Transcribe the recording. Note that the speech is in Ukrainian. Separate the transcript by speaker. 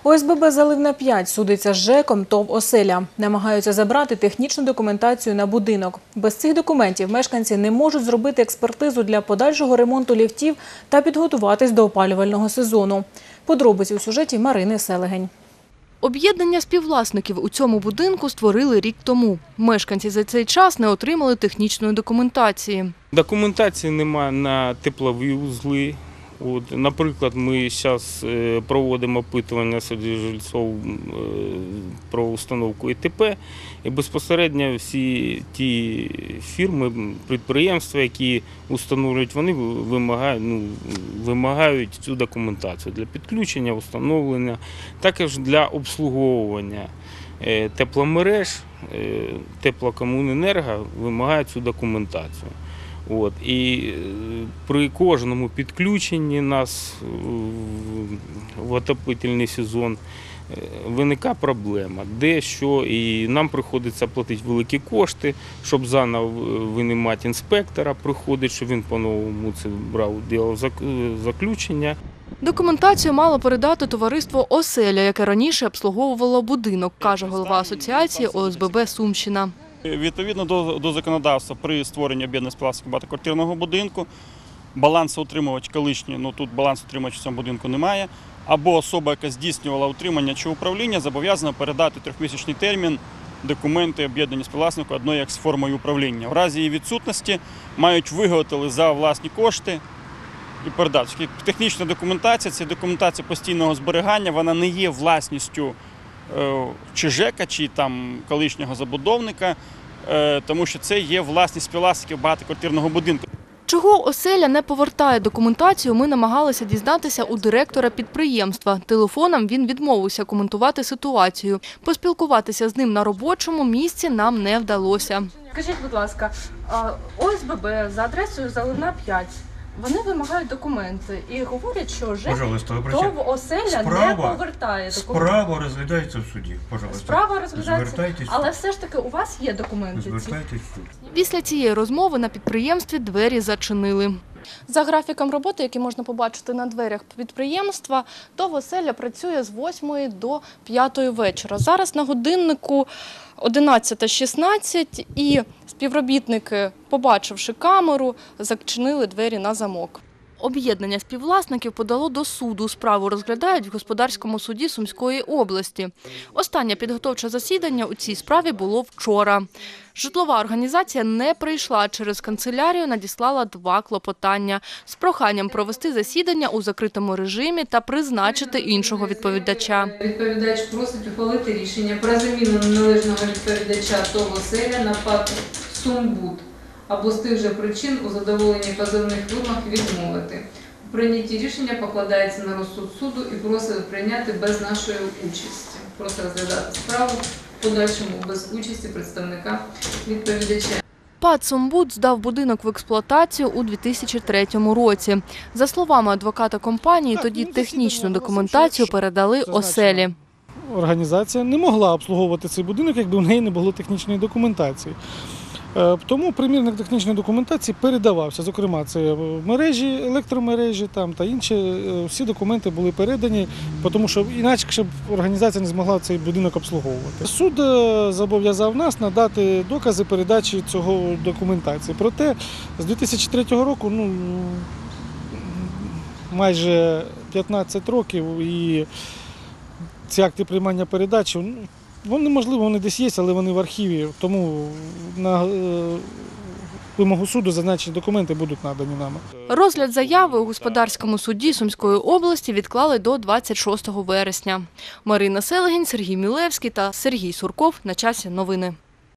Speaker 1: ОСББ «Заливна-5» судиться з ЖЕКом ТОВ «Оселя». Намагаються забрати технічну документацію на будинок. Без цих документів мешканці не можуть зробити експертизу для подальшого ремонту ліфтів та підготуватись до опалювального сезону. Подробиці у сюжеті Марини Селегень.
Speaker 2: Об'єднання співвласників у цьому будинку створили рік тому. Мешканці за цей час не отримали технічної документації.
Speaker 3: Документації немає на теплові вузли. Наприклад, ми зараз проводимо опитування серед жильців про установку ІТП, і безпосередньо всі ті фірми, підприємства, які встановлюють, вони вимагають цю документацію для підключення, встановлення, також для обслуговування тепломереж, теплокомуненерго вимагають цю документацію. І при кожному підключенні нас в отопительний сезон виникає проблема, де що, і нам приходиться платити великі кошти, щоб заново винаймати інспектора, приходить, щоб він по-новому це брав, робив заключення.
Speaker 2: Документацію мало передати товариство «Оселя», яке раніше обслуговувало будинок, каже голова асоціації ОСББ «Сумщина».
Speaker 4: Відповідно до законодавства, при створенні об'єднаного співвласників багатоквартирного будинку, балансоутримувач колишній, тут балансоутримувач в цьому будинку немає, або особа, яка здійснювала утримання чи управління, зобов'язана передати трьохмісячний термін документи об'єднання співвласнику одної як з формою управління. В разі її відсутності мають виготовити за власні кошти і передати. Технічна документація – це документація постійного зберігання, вона не є власністю чи ЖЕКа, чи там колишнього забудовника, тому що це є власність співвласників багатоквартирного будинку.
Speaker 2: Чого «Оселя» не повертає документацію, ми намагалися дізнатися у директора підприємства. Телефоном він відмовився коментувати ситуацію. Поспілкуватися з ним на робочому місці нам не вдалося.
Speaker 5: Скажіть, будь ласка, ОСББ за адресою Заливна-5, вони вимагають документи і говорять, що ЖЕК ТОВ «Оселя» не повертає документи.
Speaker 6: Справа розглядається в суді.
Speaker 5: Справа розглядається, але все ж таки у вас є документи?
Speaker 6: Звертайтесь в суд.
Speaker 2: Після цієї розмови на підприємстві двері зачинили.
Speaker 5: За графіком роботи, який можна побачити на дверях підприємства, ТОВ «Оселя» працює з 8 до 5 вечора. Зараз на годиннику 11:16 і співробітники, побачивши камеру, зачинили двері на замок.
Speaker 2: Об'єднання співвласників подало до суду. Справу розглядають в господарському суді Сумської області. Останнє підготовче засідання у цій справі було вчора. Житлова організація не прийшла. Через канцелярію надіслала 2 клопотання з проханням провести засідання у закритому режимі та призначити іншого відповідача.
Speaker 7: Відповідач просить ухвалити рішення про заміну неналежного відповідача ТОВ «Оселя» на ПАТ «Сумбуд» або з тих же причин у задоволенні позовних вимог відмовити. У прийнятті рішення покладається на розсуд суду і просить прийняти без нашої участі. Просить розглядати справу в подальшому без участі представника відповідача.
Speaker 2: ПАТ «Сумбуд» здав будинок в експлуатацію у 2003 році. За словами адвоката компанії, тоді технічну документацію передали «Оселі».
Speaker 8: Організація не могла обслуговувати цей будинок, якби в неї не було технічної документації. Тому примірник технічної документації передавався, зокрема, це мережі, електромережі та інші, всі документи були передані, тому що інакше організація не змогла цей будинок обслуговувати. Суд зобов'язав нас надати докази передачі цього документації. Проте з 2003 року, майже 15 років, і ці акти приймання передачі, можливо, вони десь є, але вони в архіві, тому на вимогу суду зазначені документи будуть надані нами.
Speaker 2: Розгляд заяви у господарському суді Сумської області відклали до 26 вересня. Марина Селегень, Сергій Мілевський та Сергій Сурков. На часі новини.